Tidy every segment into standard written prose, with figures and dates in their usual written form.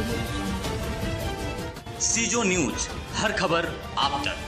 सीजो news, हर खबर आप तक।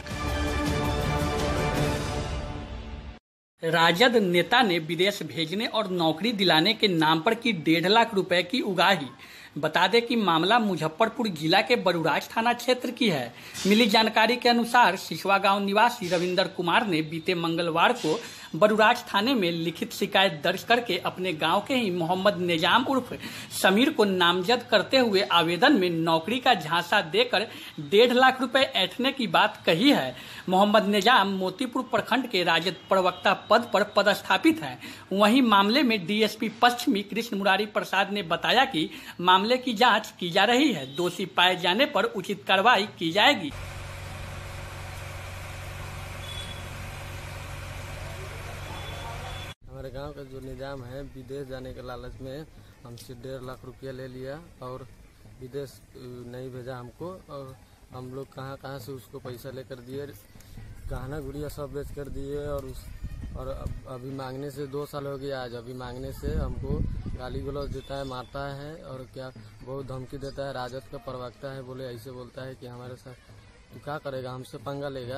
राजद नेता ने विदेश भेजने और नौकरी दिलाने के नाम पर की 1.5 लाख रुपए की उगाही। बता दें कि मामला मुजफ्फरपुर जिला के बरुराज थाना क्षेत्र की है। मिली जानकारी के अनुसार सिसवा गांव निवासी रविंदर कुमार ने बीते मंगलवार को बरुराज थाने में लिखित शिकायत दर्ज करके अपने गांव के ही मोहम्मद निजाम उर्फ समीर को नामजद करते हुए आवेदन में नौकरी का झांसा देकर 1.5 लाख रुपए ऐंठने की बात कही है। मोहम्मद निजाम मोतीपुर प्रखंड के राजद प्रवक्ता पद पर पदस्थापित हैं। वहीं मामले में डीएसपी पश्चिमी कृष्ण मुरारी प्रसाद ने बताया कि मामले की जांच की जा रही है। दोषी पाए जाने पर उचित कार्रवाई की जाएगी। हमारे गांव का जो निजाम है, विदेश जाने के लालच में हमसे 1.5 लाख रुपया ले लिया और विदेश नहीं भेजा हमको। और हम लोग कहां से उसको पैसा लेकर दिए, गहना गुड़िया सब बेच कर दिए। और अभी मांगने से 2 साल हो गया। आज अभी मांगने से हमको गाली गलौज देता है, मारता है और क्या बहुत धमकी देता है। राजद का प्रवक्ता है, बोले ऐसे बोलता है कि हमारे साथ तू क्या करेगा, हमसे पंगा लेगा।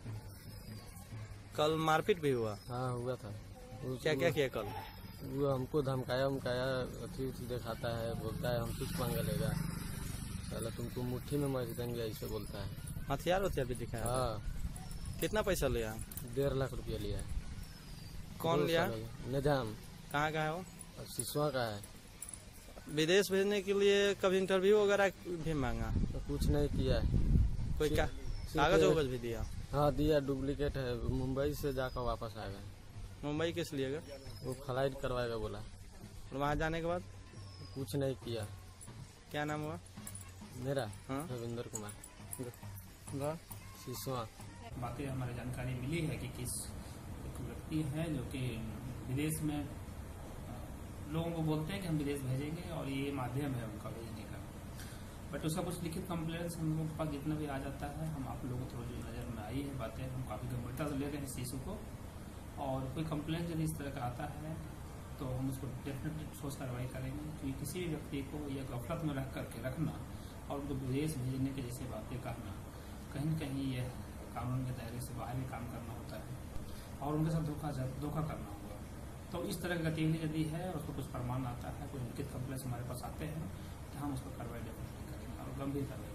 कल मारपीट भी हुआ? हाँ हुआ था। क्या क्या किया कल? वो हमको धमकाया अथी दिखाता है, बोलता है हम कुछ पंगा लेगा, साला तुमको मुट्ठी में मर देंगे, ऐसे बोलता है। हथियार भी दिखाया? हाँ। कितना पैसा लिया? 1.5 लाख रुपया लिया। कौन लिया? निजाम। कहाँ का है वो? सिसवा का है। विदेश भेजने के लिए कभी इंटरव्यू वगैरह भी मांगा? तो कुछ नहीं किया। कोई क्या कागज वगज भी दिया? हाँ दिया, डुप्लीकेट है। मुंबई से जाकर वापस आएगा। मुंबई किस लिए गया? वो फ्लाइट करवाएगा बोला। और वहाँ जाने के बाद कुछ नहीं किया। क्या नाम हुआ मेरा? हाँ? रविंदर कुमार, सिसवा। बाकी हमारी जानकारी मिली है कि किस एक व्यक्ति है जो कि विदेश में लोगों को बोलते हैं कि हम विदेश भेजेंगे और ये माध्यम है उनका भेजने का। बट उसका कुछ लिखित कंप्लेंट्स हम लोग के पास जितना भी आ जाता है, हम आप लोगों को थोड़ी जो नज़र में आई है बातें, हम काफ़ी गंभीरता से ले रहे हैं इस इशू को। और कोई कंप्लेंट यदि इस तरह का आता है तो हम उसको डेफिनेटली ठोस कार्रवाई करेंगे। क्योंकि किसी भी व्यक्ति को यह गफलत में रख करके रखना और उनको विदेश भेजने की जैसे बातें कहना, कहीं न कहीं यह कानून के दायरे से बाहर ही काम करना होता है और उनके साथ धोखा करना होगा। तो इस तरह की गतिविधि यदि है और उसको कुछ प्रमाण आता है, कोई लिखित कंप्लेंट्स हमारे पास आते हैं तो हम उस पर कार्रवाई डेफिनेटली करेंगे और गंभीर कार्रवाई।